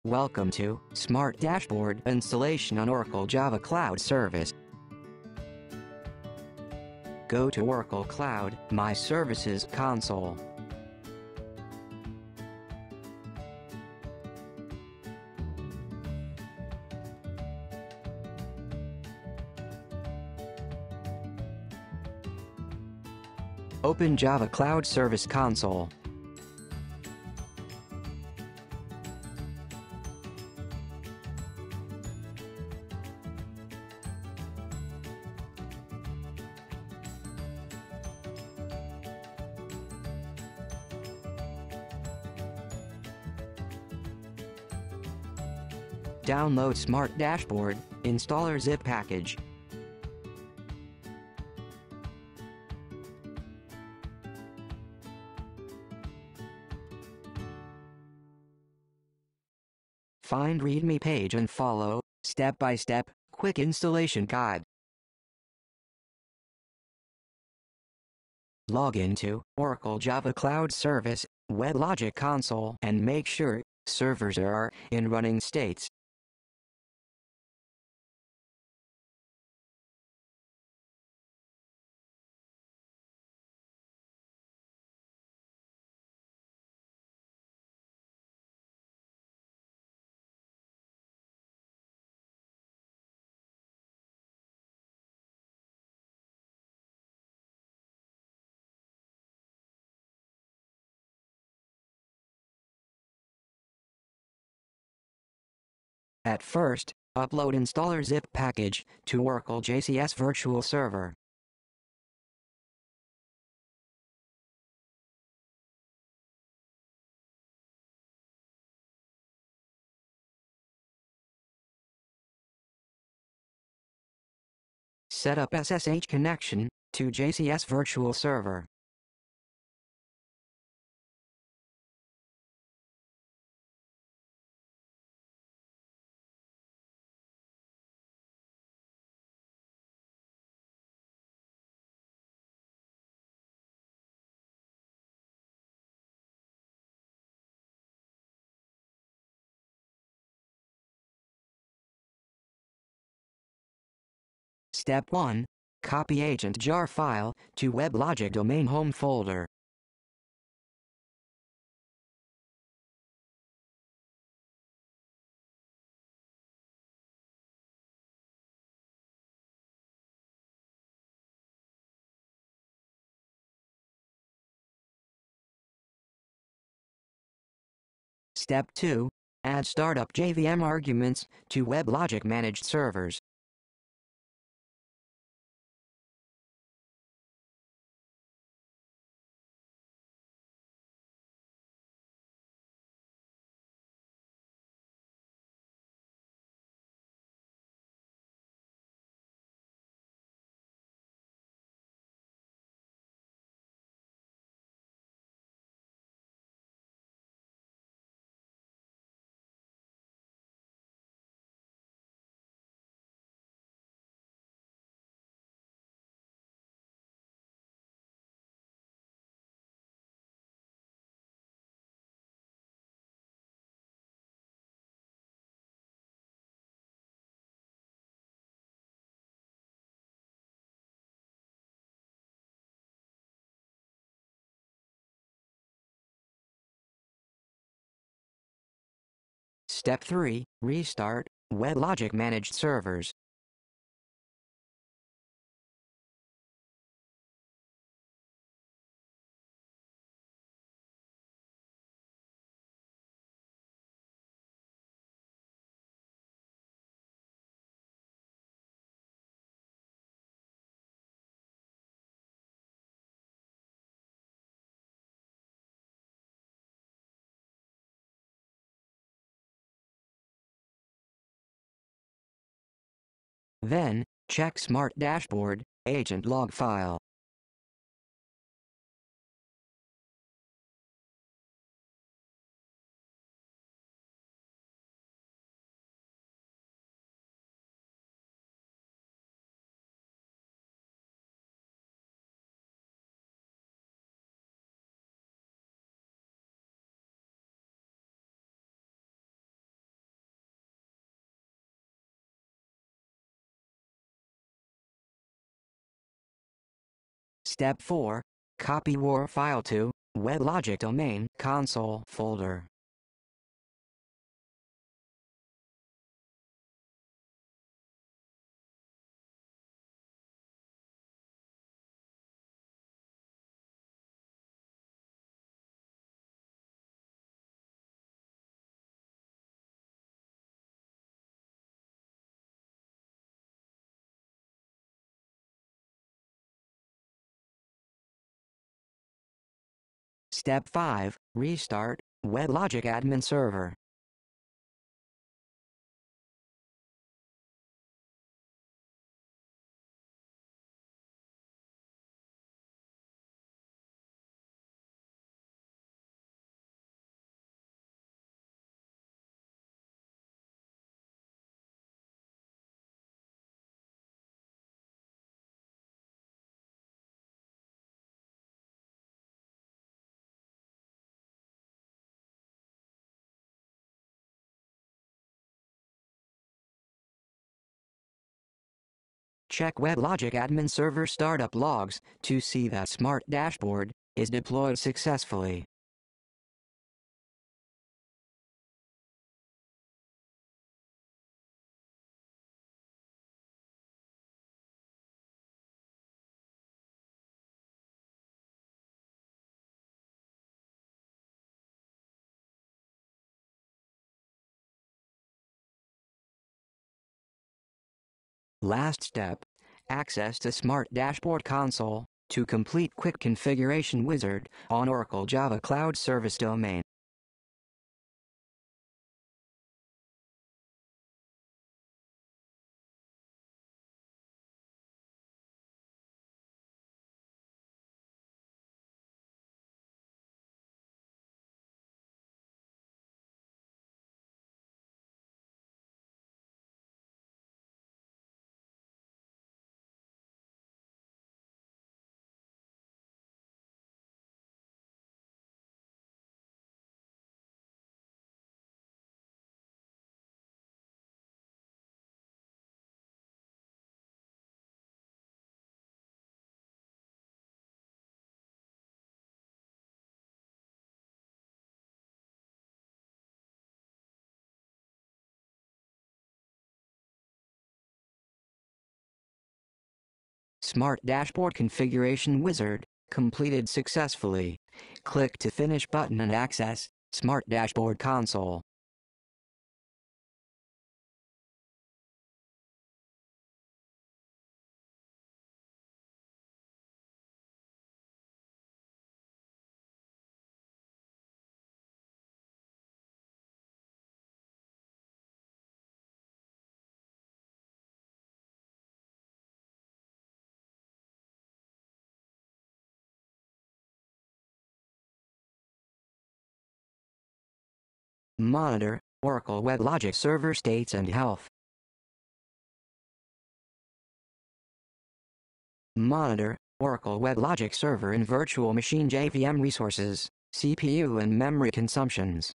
Welcome to Smart Dashboard Installation on Oracle Java Cloud Service. Go to Oracle Cloud, My Services console. Open Java Cloud Service console. Download Smart Dashboard Installer zip package. Find README page and follow step-by-step quick installation guide. Log into Oracle Java Cloud Service WebLogic console and make sure servers are in running states. At first, upload installer zip package to Oracle JCS virtual server. Set up SSH connection to JCS virtual server. Step 1. Copy agent jar file to WebLogic domain home folder. Step 2. Add startup JVM arguments to WebLogic managed servers. Step 3. Restart WebLogic managed servers. Then, check Smart Dashboard agent log file. Step 4. Copy WAR file to WebLogic domain console folder. Step 5. Restart WebLogic admin server. Check WebLogic admin server startup logs to see that Smart Dashboard is deployed successfully. Last step. Access to Smart Dashboard console to complete quick configuration wizard on Oracle Java Cloud Service domain. Smart Dashboard configuration wizard completed successfully. Click to finish button and access Smart Dashboard console. Monitor Oracle WebLogic server states and health. Monitor Oracle WebLogic server and virtual machine JVM resources, CPU and memory consumptions.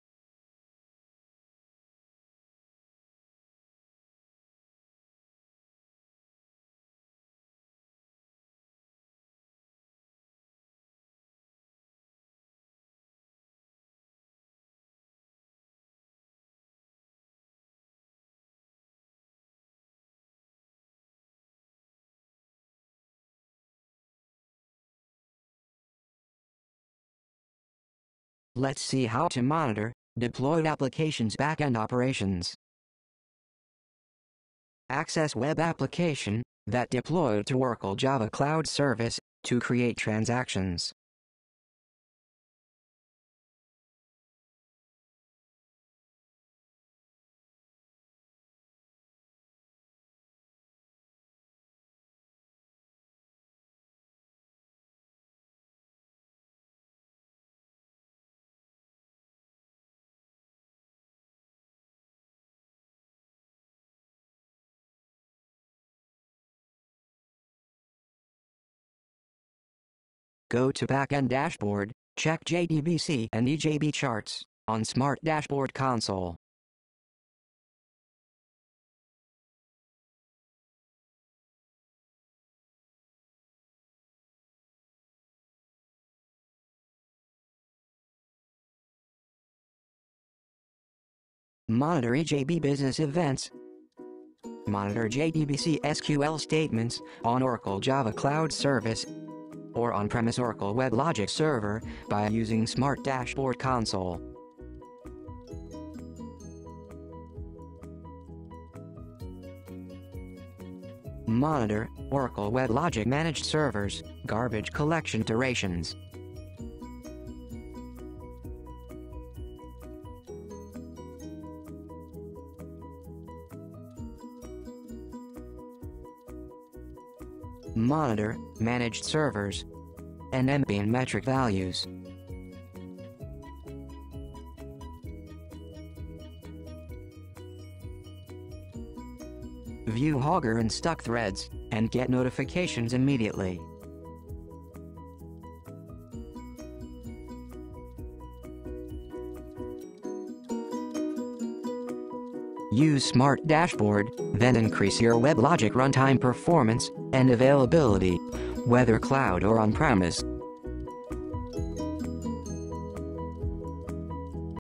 Let's see how to monitor deployed applications backend operations. Access web application that deployed to Oracle Java Cloud Service to create transactions. Go to Backend Dashboard, check JDBC and EJB charts on Smart Dashboard console. Monitor EJB business events. Monitor JDBC SQL statements on Oracle Java Cloud Service or on-premise Oracle WebLogic server by using Smart Dashboard Console. Monitor Oracle WebLogic managed servers, garbage collection iterations. Monitor managed servers and MB and metric values. View Hogger and stuck threads and get notifications immediately. Use Smart Dashboard, then increase your WebLogic runtime performance and availability, whether cloud or on-premise.